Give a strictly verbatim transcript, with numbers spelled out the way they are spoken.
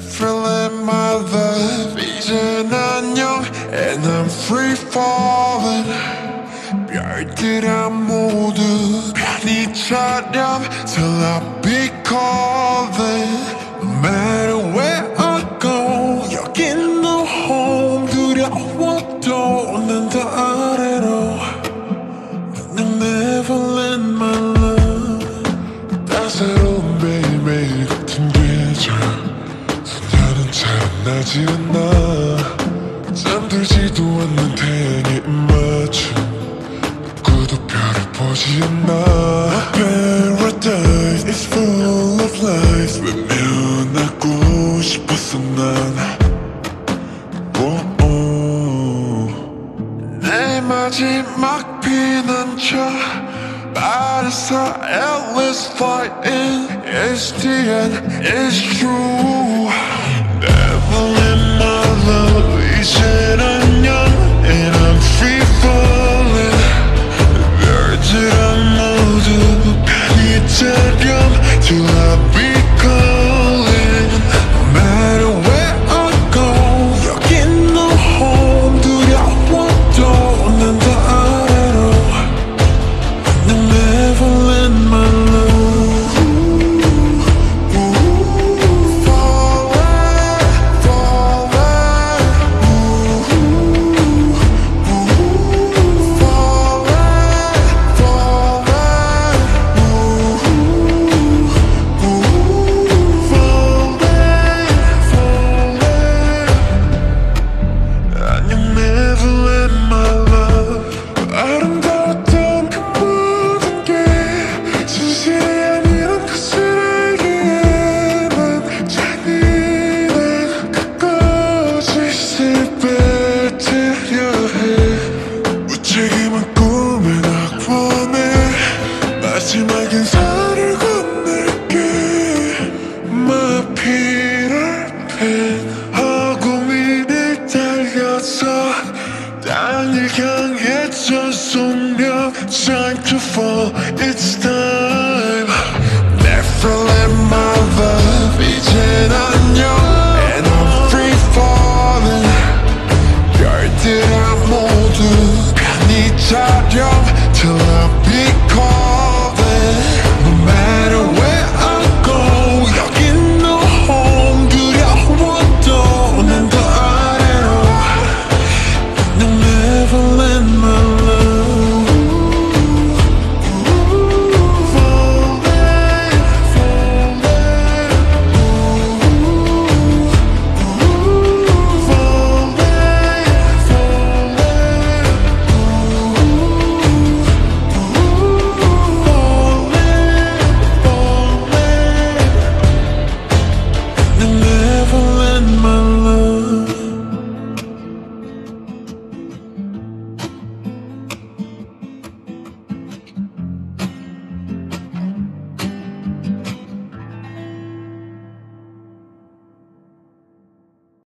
feeling my love 이젠 안녕 and I'm free falling 별들아 모두 편히 차렴 till I be calling no matter where I go 여긴 no home 두려워도 난 다 아래로 난 Neverland my love 따사로운 매일매일 같은 계절 소녀는 잘 안 나지 않아 잠들지도 않는 태양의 입맞춤 누구도 별을 보지 않아 My paradise is full of lies 외면하고 싶었어 난 내 마지막 피난처 말해서 Alice fighting It's the end, it's true Neverland my love 이젠 안녕 And I'm free falling 별들아 모두 편히 차렴 Till I be calling No matter where I go 여긴 no home 두려워도 난 다 아래로 난 Neverland my love Falling, falling 무책임한 꿈에 낙원해 마지막 인사를 건넬게 My Peter Pan 허공위를 달려서 땅을 향해 전속력 Time to fall, it's time